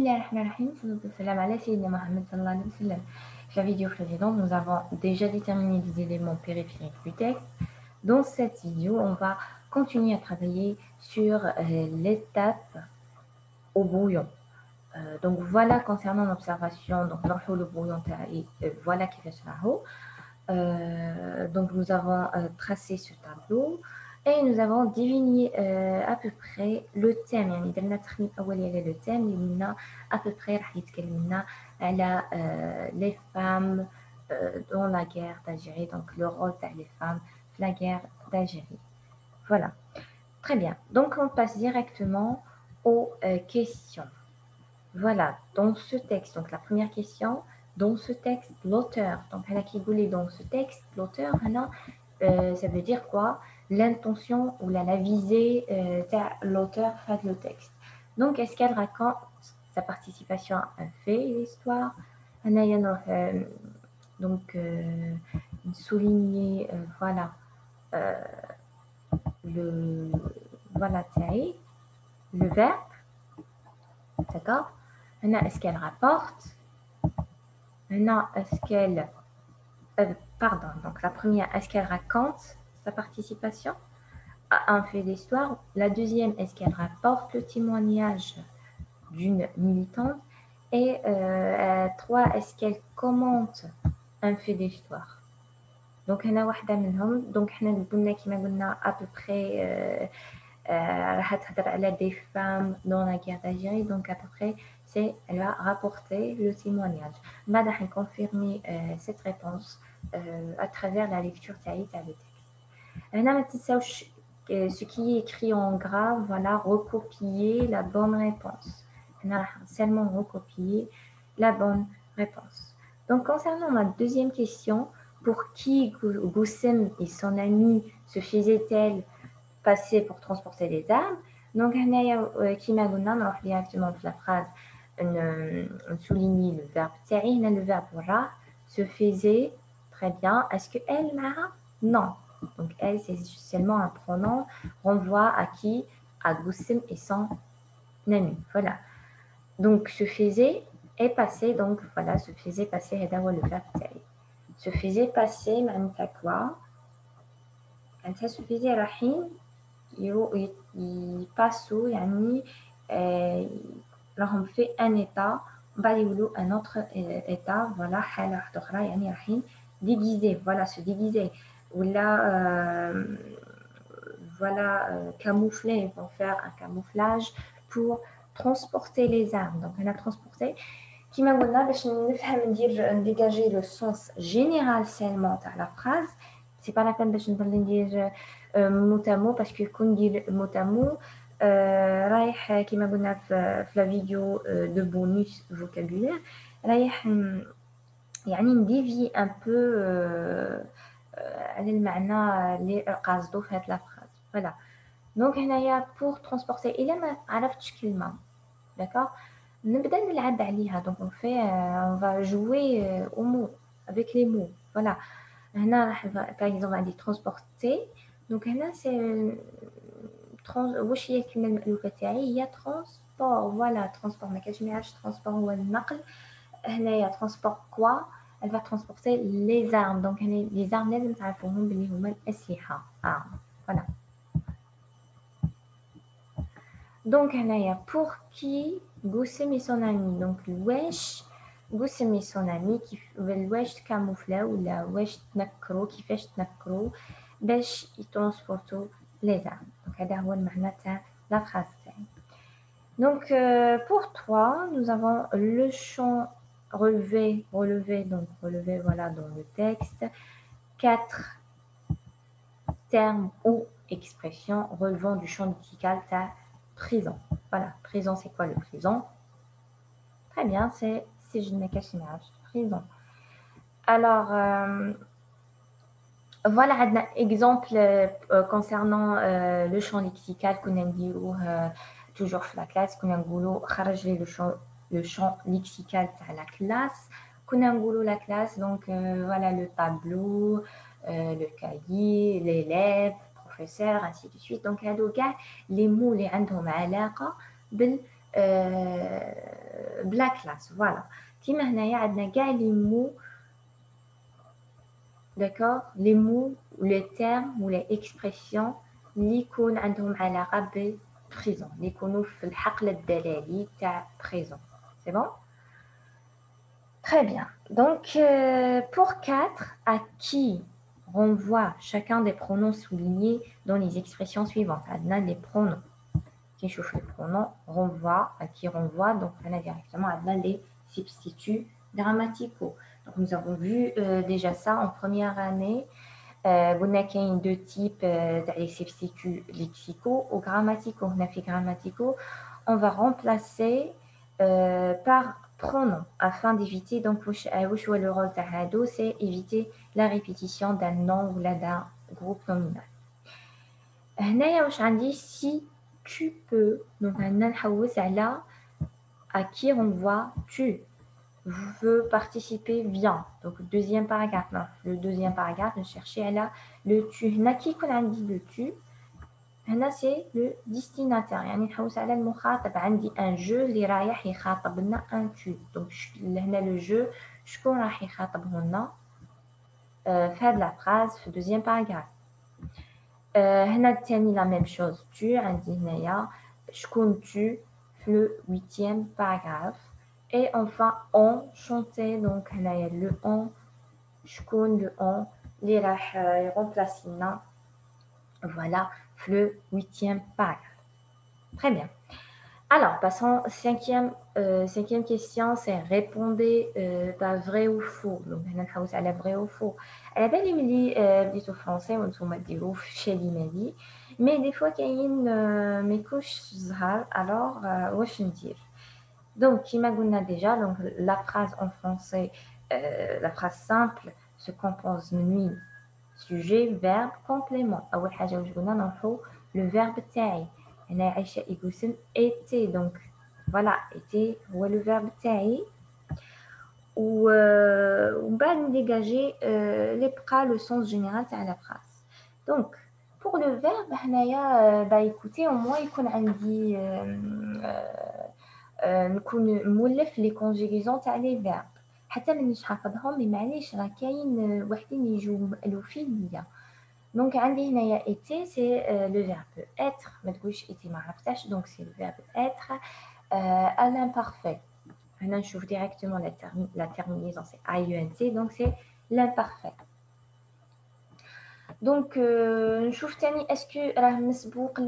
La vidéo précédente, nous avons déjà déterminé les éléments périphériques du texte. Dans cette vidéo, on va continuer à travailler sur l'étape au brouillon. Donc voilà concernant l'observation, donc le brouillon, voilà qui fait ça. Donc nous avons tracé ce tableau et nous avons défini à peu près le thème. يعني درنا تخمين أولي على le thème اللي قلنا à peu près راح يتكلم لنا على les femmes dans la guerre d'Algérie, donc le rôle des femmes dans la guerre d'Algérie. Voilà, très bien. Donc on passe directement aux questions. Voilà, dans ce texte, donc la première question, dans ce texte, l'auteur, donc elle a qui voulait dans ce texte, l'auteur, ça veut dire quoi? L'intention ou la visée de l'auteur fait le texte. Donc, est-ce qu'elle raconte sa participation à un fait, l'histoire? Donc, souligner, voilà, voilà, le verbe, d'accord? Est-ce qu'elle rapporte? Est-ce qu'elle... pardon, donc la première, est-ce qu'elle raconte sa participation à un fait d'histoire? La deuxième, est-ce qu'elle rapporte le témoignage d'une militante? Et trois, est-ce qu'elle commente un fait d'histoire? Donc, هنا واحدة منهم. Donc, حنا قلنا كما قلنا à peu près راح تهضر على des femmes dans la guerre d'Algérie. Donc, à peu près, elle va rapporter le témoignage. بعد راح confirmer cette réponse à travers la lecture تاعي تاع le texte. هنا ما تنساوش ce qui est écrit en gras, voilà, recopier la bonne réponse. هنا راح seulement recopier la bonne réponse. Donc, concernant la deuxième question, pour qui Goussem et son ami se faisaient-elles passer pour transporter des armes? Donc, qui m'a donné, on va directement la phrase, souligner le verbe تاعي. Le verbe ra se faisait, très bien. Est-ce que elle m'a? Non. Donc, elle, c'est seulement un pronom, renvoie à qui? À Goussem et son ami. Voilà. Donc, se faisait est passé. Donc, voilà, se faisait passer, et d'avoir le verbe تاعي. Se faisait passer, معناتها quoi? معناتها se faisait رايحين يباسوا يعني راهم في ان ايتا بعد يولوا ان اوتر ايتا فوالا حاله واحده اخرى يعني رايحين déguiser, voilà, se déguiser ولا voilà camoufler, ils vont faire un camouflage pour transporter les armes. Donc on a transporté كيما قلنا باش نفهم نديجاجي لو سونس جينيرال سيلمون تاع لا فراز. سي با لا بين باش نضل ندير mot à mot parce que كون ندير mot à mot رايح كيما قلنا في لا فيديو دو بونus vocabulaire رايح يعني نديفي ان بو على المعنى اللي قاصدو في هاد لا فراز. فوالا دونك هنايا بور ترونسبورتي الا ما عرفتش كلمه داكوغ نبدا نلعب عليها. دونك on fait on va jouer aux mots avec les mots. Voilà. هنا راح par exemple عندي transporter. دونك هنا سي واش هي الكلمه المألوفه تاعي؟ هي transport. فوالا transport ما كاينش ما يعرفش transport هو النقل. هنايا transport quoi? Elle va transporter les armes. Donc هنا les armes لازم تعرفوهم بلي هما الأسلحة. Voilà. Donc هنايا pour qui Goussem et son ami. Donc الواش Goussem et son ami الواش تكاموفلاو ولا واش تنكرو كيفاش تنكرو باش يترونسبورتو les armes. Donc هذا هو المعنى تاع la phrase تاعي. Donc pour toi nous avons le champ relevé, donc relevé voilà dans le texte 4 termes ou expressions relevant du champ lexical تاع prison. Voilà, prison, c'est quoi le prison? Très bien, c'est je ne cache prison. Alors, voilà un exemple concernant le champ lexical qu'on a dit toujours في la classe. qu'on a نقولوا خرج لي le champ lexical تاع la classe. qu'on a نقولوا la classe, donc voilà le tableau, le cahier, l'élève, professeur, ainsi de suite. Donc هادو كاع les mots اللي عندهم علاقة بلا كلاس فوالا كيما هنايا عندنا كاع لي مو داكوغ لي مو لي تيرم ولا اكسبرسيون اللي يكون عندهم علاقه بالبريزون اللي يكونوا في الحقل الدلالي تاع بريزون سي بون. Très bien. Donc, pour 4, à qui renvoie chacun des pronoms soulignés dans les expressions suivantes? On a les pronoms. Qui chauffe les pronoms renvoie, à qui renvoie, donc on a directement les substituts grammaticaux. Donc, nous avons vu déjà ça en première année. On a deux types de substituts lexicaux ou grammaticaux. On a fait grammaticaux. On va remplacer par pronom afin d'éviter, donc le rôle de c'est éviter la répétition d'un nom ou d'un groupe nominal. Si tu peux, donc à qui renvoie tu veux participer, viens. Donc deuxième paragraphe, non, le deuxième paragraphe, je cherchais là le tu. Qui qu'on dit le tu. هنا c'est le destinataire يعني نحوس على المخاطب عندي un jeu اللي رايح يخاطبنا un tu donc هنا le jeu شكون راح يخاطبهولنا في هاد la phrase في deuxième paragraphe هنا الثاني la même chose tu عندي هنايا شكون tu في le 8e paragraphe et enfin on chantait donc هنايا le on شكون le on اللي راح يرمبلاسينا voilà le 8e paragraphe. Très bien. Alors, passons cinquième question, c'est répondez par vrai ou faux. Donc, on a à la vrai ou faux. À la belle, il me dit au français, on se met chez l'imali. Mais des fois, il y a une mes couches alors, je dire. Donc, qui m'a déjà, donc la phrase en français, la phrase simple se compose de nuit. Sujet, verbe, complément. أول حاجة واش قلنا نروحو le verbe تاعي. هنا عايشة يقسم était donc voilà était هو le verbe تاعي. ومن بعد نديجاجي اللي بقى le sens général تاع la phrase. Donc pour le verbe هنايا écoutez au moins يكون عندي نكون مولف لي conjugaisons تاع les verbes. حتى مانيش حافظهم مي معليش راه كاين وحدين يجوا مألوفين ليا. Donc, été, c'est le verbe être. Mais été donc c'est le verbe être à l'imparfait. Maintenant, je trouve directement la terminaison, c'est IENT, donc c'est l'imparfait. Donc, je trouve est-ce que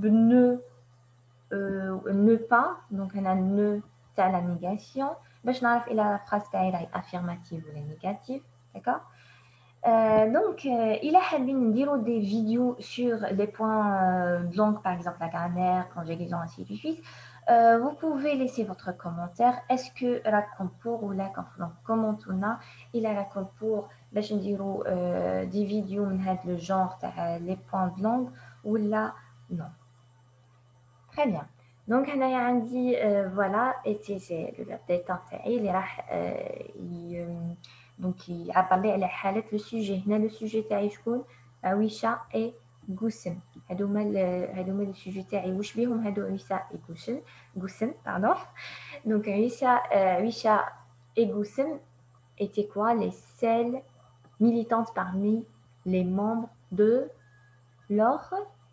ne pas, donc on a ne à la négation. Je n'arrive pas la phrase affirmative ou la négative, d'accord? Donc, il a fallu des vidéos sur les points de langue, par exemple la grammaire, conjugaison, ainsi de suite. Vous pouvez laisser votre commentaire. Est-ce que la pour ou la comment on a il a la pour des vidéos le genre les points de langue ou là non. Très bien. Donc, on a dit voilà, et c'est le détente il donc il a parlé à la halette le sujet. Le sujet تاعي شكون عويشة et قسم. هذوما le sujet تاعي واش بيهم هادو عويشة et قسم pardon. Donc عويشة et قسم étaient quoi les seules militantes parmi les membres de l'ordre.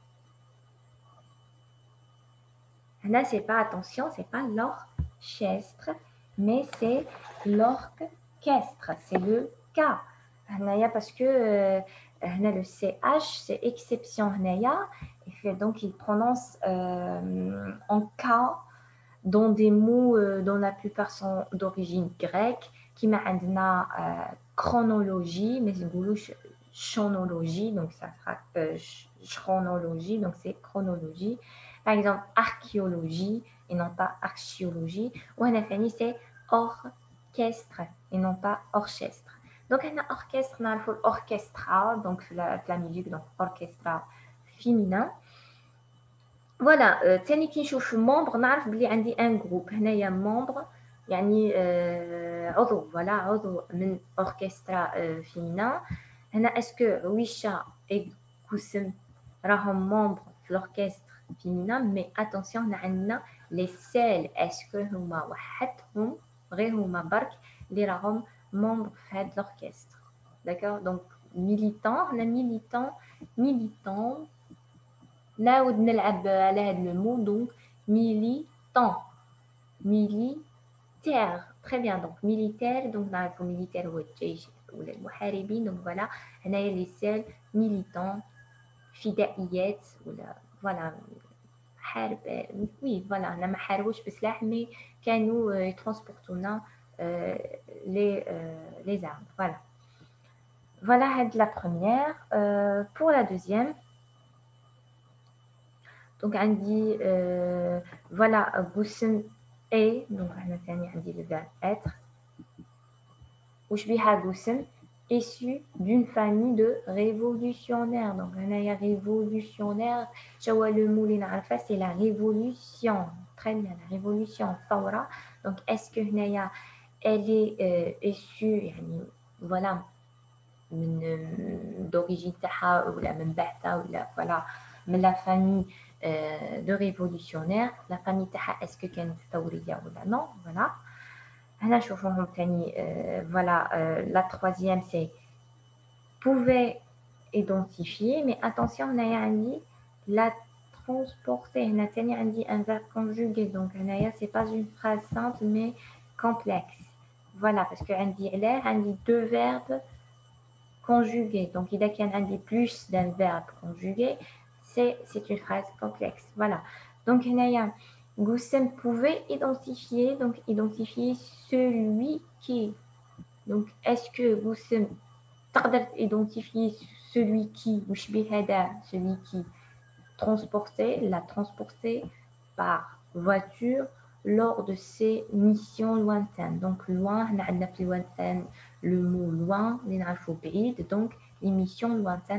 Là, c'est pas attention, c'est pas l'orchestre, mais c'est l'orchestre, c'est le K. Parce que le CH, c'est exception. Donc, il prononce en K dans des mots dont la plupart sont d'origine grecque, qui m'a chronologie, mais c'est chronologie, donc ça fera chronologie, donc c'est chronologie. Par exemple, archéologie et non pas archéologie. Ou on a fini, c'est orchestre et non pas orchestre. Donc, on a orchestre, on a orchestra, donc la musique, donc orchestra féminin. Voilà, تاني كي نشوف membre نعرف بلي عندي un groupe. هنايا membre يعني عضو voilà عضو من orchestra féminin. هنا est-ce que عويشة et قسم راهم membre في l'orchestre féminin, mais attention, on a les seuls, est-ce que huma وحدهم غير هما برك اللي راهم membres في l'orchestre. D'accord? Donc militant, on a militant, نعاود نلعب على هذا le mot, donc militant, militaire, très bien, donc militaire, donc نعرفو militaire هو الجيش ولا المحاربين, donc voilà, هنايا les seuls militants, فدائيات ولا voilà حارب, oui voilà, انا ما حاربوش بسلاح مي كانوا يترونسبورتونا les armes, voilà. Voilà la première. Pour la deuxième, donc on dit voilà Goussen est, donc on dit le verbe être, ou Shbiha Goussen, issu d'une famille de révolutionnaires. Donc on a révolutionnaire, le mot c'est la révolution. Très bien, la révolution, Thawra. Donc est-ce que elle est issue, voilà, d'origine تاعها ولا من بعثة ولا voilà من la famille de révolutionnaires, la famille تاعها est-ce que كانت ثورية ولا non, voilà. هنا نشوفوهم ثاني voilà, la troisième c'est pouvait identifier, mais attention هنايا عندي la transporter, هنا ثاني عندي un verbe conjugué, donc هنايا c'est pas une phrase simple mais complexe, voilà, parce que عندي علاه عندي deux verbes conjugué. Donc, il y a plus d'un verbe conjugué, c'est une phrase complexe. Voilà. Donc, Goussen pouvait identifier, donc identifier celui qui. Donc, est-ce que Goussen تقدر identifier celui qui, ou celui qui l'a transporté par voiture lors de ses missions lointaines. Donc, loin, on a plus lointaine, le mot loin, donc les missions lointaines,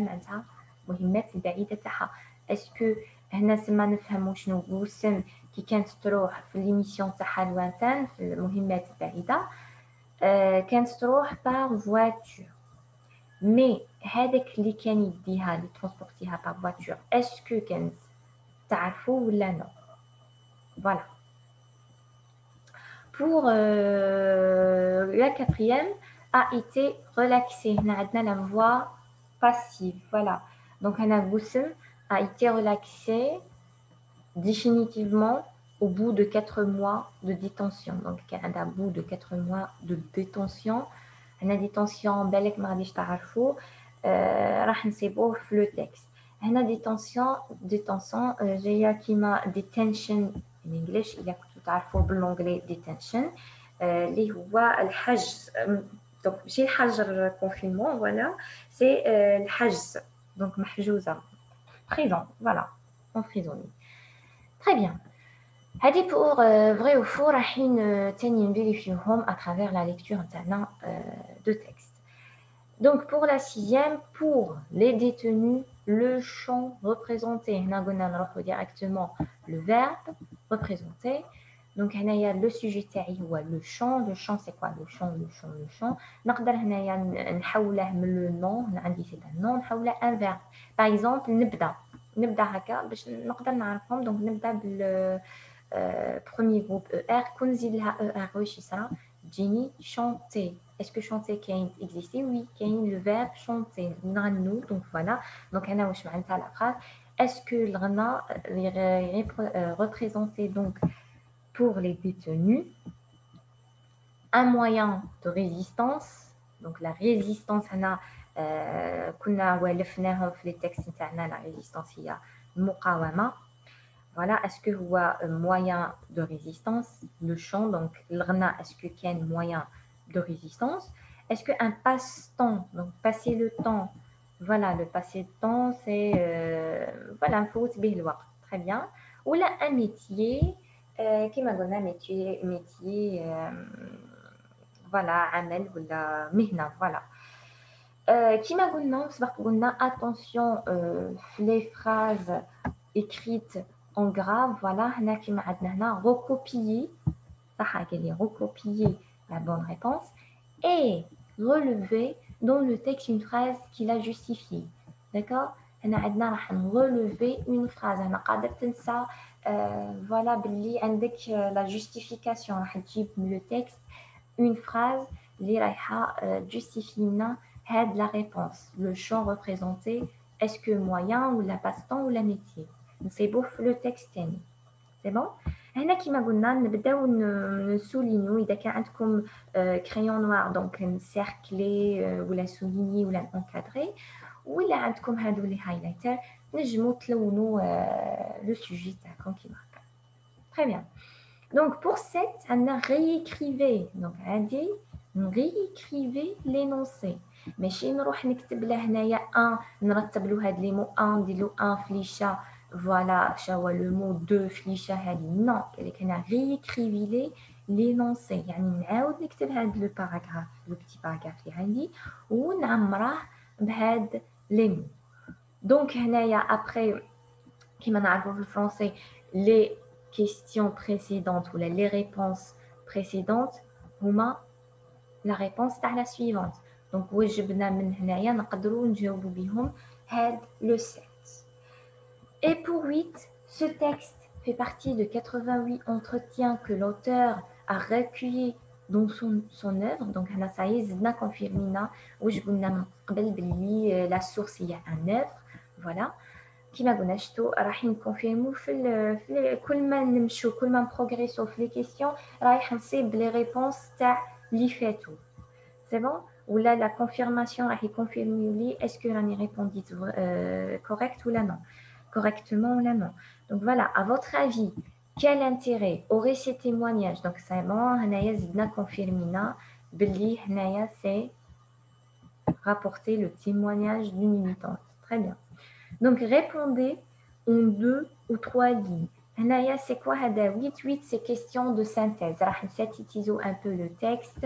est-ce que هنا سما نفهموا شنو Goussen qui كانت تروح في l'émission تاعها lointaine في المهمات البعيدة كانت تروح par voiture. Mais هذاك اللي كان يديها اللي ترونسبورتيها par voiture, est-ce que كانت تعرفوا ولا non? Voilà. Pour la quatrième, a été relaxé. On a la voix passive. Voilà. Donc, Goussen a été relaxé définitivement au bout de 4 mois de détention. Donc, au bout de 4 mois de détention, on a détention, بالك ما غاديش تعرفوا, راح نصيبوه في le texte. هنا détention جايه كيما detention in English, إلا كنتو تعرفوا بالانجلي detention اللي هو الحجز. دونك ماشي الحجر confinement, voilà, c'est الحجز, donc محجوزه, prison, voilà, emprisonnée. Très bien. هذه pour vrai ou faux رايحين تاني نفيريفيوهم à travers la lecture نتاعنا de texte. Donc pour la sixième, pour les détenus, le champ représenté. هنا قلنا نروحو directement le verbe représenter. Donc هنايا le sujet تاعي هو le champ. Le champ c'est quoi? Le champ. نقدر هنايا نحوله من le nom. هنا عندي c'est un nom, نحوله un verbe. Par exemple نبدا هكا باش نقدر نعرفهم. Donc نبدا بال premier groupe ER. كون نزيد لها ER واش يصرى؟ تجيني chanter. Est-ce que chanter can exister? Oui, can le verbe chanter. nous, donc voilà. Donc, أنا واش معناتها la phrase. Est-ce que le غنا représenté donc pour les détenus un moyen de résistance? Donc la résistance هنا كنا ولفناهم في les textes نتاعنا. La résistance هي المقاومة. Voilà, est-ce que هو moyen de résistance? Le chant, donc l'rna, est-ce que quel moyen de résistance? Est-ce qu'un passe-temps, donc passer le temps, voilà, le passer le temps, c'est voilà, un faut très bien. Ou là, un métier, qui m'a donné un métier, voilà, عمل ولا مهنة, voilà. Qui m'a donné, attention, les phrases écrites en grave, voilà, هنا كيما عندنا هنا recopier, صح قال لي recopier la bonne réponse et relever dans le texte une phrase qui l'a justifiée. D'accord? هنا عندنا راح نغولوفي اون فراز. هنا قادر تنسى فوالا باللي عندك لا جوستيفيكاسيون، راح تجيب لو تكست اون فراز اللي رايحه جوستيفي لنا هاد لا ريبونس. لو شون ريبريزونتي اسكو موين ولا باستون ولا ميتي، نصيبوه في لو تكست تاني. سي بون. هنا كيما قلنا نبداو نسولينيو اذا كان عندكم كريون نوار دونك نسيركلي ولا سوليني ولا انكادري، ولا عندكم هادو لي هايلايتر نجمو تلونوا لو سوجي تاعكم كيما هكا. تري بيان. دونك بور سيت عندنا ريكريفي، دونك عندي نريكريفي لينونسي، ماشي نروح نكتب له هنايا ان نرتب له هاد لي مو ان ندير له ان فليشه فوالا شاوا لو مو دو فليشه هادي نو، قالك هنا ريكريفي لي لينونسي يعني نعاود نكتب هاد لو باراغراف لو بتي باراغراف اللي عندي ونعمره بهاد لي مو. دونك هنايا ابري كيما نعرفوا في الفرنسي لي questions précédentes ou les réponses précédentes هما la réponse تاع la suivante. Donc وجبنا من هنايا نقدروا نجاوبوا بهم هاد le 7. Et pour 8, ce texte fait partie de 88 entretiens que l'auteur a recueillis dans son œuvre. Donc هنا ça y est زدنا confirmina وجبنا من قبل باللي la source هي un œuvre. Voilà. كيما قلنا شتو راح نكونفيرمو في كل ما نمشو كل ما نبروغريسو في لي كيسيون رايح نصيب لي ريبونس تاع لي فاتو. سي بون. ولا لا كونفيرماسيون راح يكونفيرميو لي اسكو راني ريبونديت كوريكت ولا نو، correctement ou là non. Donc voilà, à votre avis, quel intérêt aurait ces témoignages? Donc c'est bon, هنايا زدنا confirmina باللي هنايا c'est rapporter le témoignage d'une militante. Très bien. Donc, répondez en 2 ou 3 lignes. Hanaya, c'est quoi hada 8 c'est question de synthèse. Rah synthétiser un peu le texte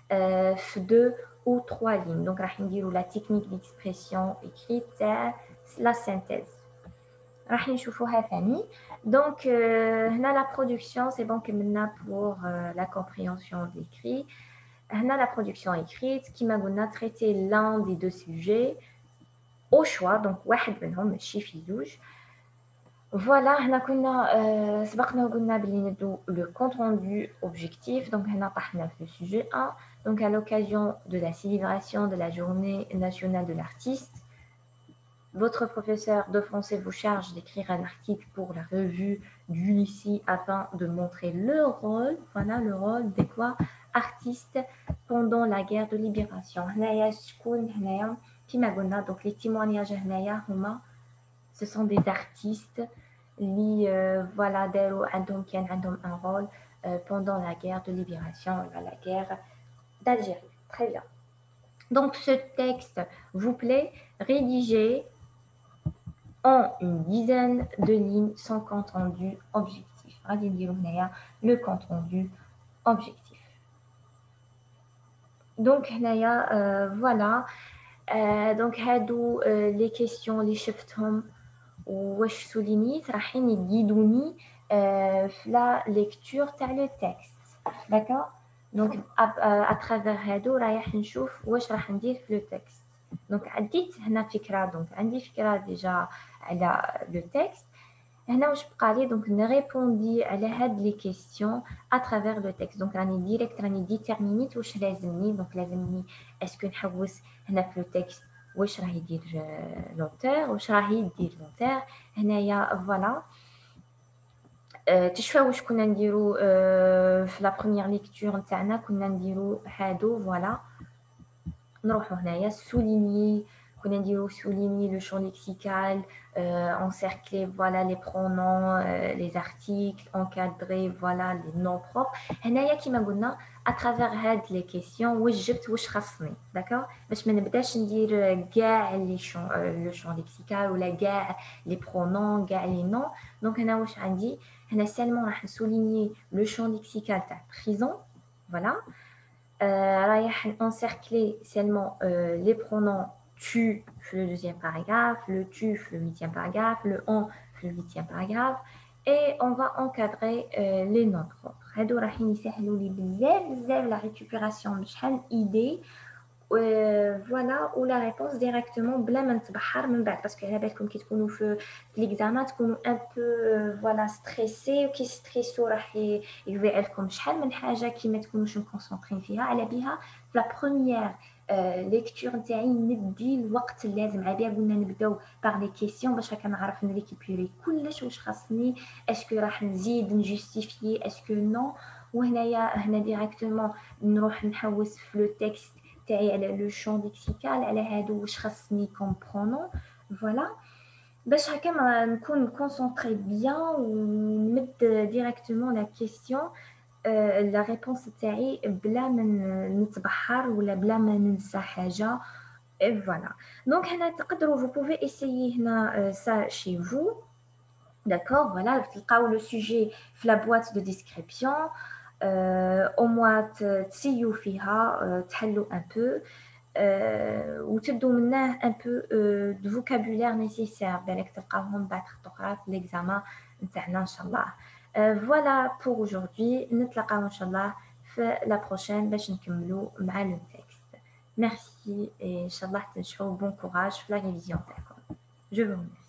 2 ou 3 lignes. Donc, rah نديرو la technique d'expression écrite, la synthèse. Rah نشوفوها ثاني. Donc, هنا la production, c'est bon que maintenant pour la compréhension de l'écrit. هنا la production écrite qui m'a donné traiter l'un des deux sujets au choix, donc واحد منهم ماشي في زوج. فوالا هنا كنا سبقنا وقلنا بلي ندو لو كونت روندو اوبجيكتيف. دونك هنا طحنا في السوجي 1. Donc à l'occasion de la célébration de la journée nationale de l'artiste, votre professeur de français vous charge d'écrire un article pour la revue du lycée afin de montrer le rôle, voilà le rôle des quoi artistes pendant la guerre de libération. هنايا شكون هنايا كيما قلنا donc les témoignages هنايا هما ce sont des artistes اللي voilà داروا عندهم كان عندهم un rôle pendant la guerre de libération, la guerre d'Algérie. Très bien. Donc ce texte vous plaît, rédigez en une dizaine de lignes son compte rendu objectif. غادي نديرو هنايا le compte rendu objectif. Donc هنايا voilà. Donc هادو les questions اللي شفتهم واش سولينيت راحين يقيدوني في لا ليكتور تاع لو تكست. داكور. دونك à travers هادو رايح نشوف واش راح ندير في لو تكست. دونك عديت هنا فكره، دونك عندي فكره ديجا على لو تكست. هنا واش بقى لي دونك نريبوندي على هاد لي كيسيون à travers لو تكست. دونك راني ديريكت راني ديتيرمينيت واش لازمني. دونك لازمني اسكو نحوس هنا في لو تكست واش راه يدير لونتور واش راه يدير لونتور هنايا. فوالا تشفى واش كنا نديرو في لا بروميير ليكتور نتاعنا كنا نديرو هادو. فوالا نروحو هنايا سوليني كنا نديرو سوليني لو شون ليكسيكال encercler voilà les pronoms les articles encadrer voilà les noms propres. هنايا كيما قلنا à travers هاد لي كيسيون واش جبت واش خاصني. داكور باش ما نبداش ندير كاع لي شون لو شون ليكسيكال ولا كاع لي برونون كاع لي نون. دونك هنا واش عندي هنا سالمون راح نسوليني لو شون ليكسيكال تاع بريزون. فوالا رايح encercler seulement les pronoms tu le deuxième paragraphe, le tu le huitième paragraphe, le on le huitième paragraphe, et on va encadrer les noms propres. هادو راح يسهلوا لي بزاف la récupération. شحال idée Voilà, ou la réponse directement بلا ما نتبحر من بعد باسكو على بالكم كي تكونوا في ليكزامان تكونوا ان بو فوالا ستريسي وكي ستريسو راح يضيع لكم شحال من حاجه كي ما تكونوش مكونسونطرين فيها على بها في لا بروميير ليكتور نتاعي ندي الوقت اللازم على بها قلنا نبداو باغ لي كيسيون باش هكا نعرف نريكيبيري كلش واش خاصني اسكو راح نزيد نجوستيفيي اسكو نو وهنايا هنا ديريكتومون نروح نحوس في لو تكست تاعي على لو شون ليكسيكال على هادو واش خاصني كوم برونون فوالا باش هكا ما نكون كونسونطري بيان ونمد ديريكتومون لا كيسيون لا ريبونس تاعي بلا ما نتبحر ولا بلا ما ننسى حاجه فوالا دونك هنا تقدروا vous pouvez essayer هنا ça chez vous d'accord voilà تلقاو لو سوجي في لا بواط دو ديسكريبسيون او موا تسيو فيها تحلوا ان بو وتبدو منه ان بو دو فوكابولير نيسيسير بالك تلقاوهم بعد خطو اخرى في ليكزامان نتاعنا ان شاء الله فوالا بور aujourd'hui نتلاقاو ان شاء الله في لا بروشين باش نكملوا مع لو تكست ميرسي ان شاء الله تنجحوا بون كوراج في لا ريفيزيون تاعكم جو vous remercie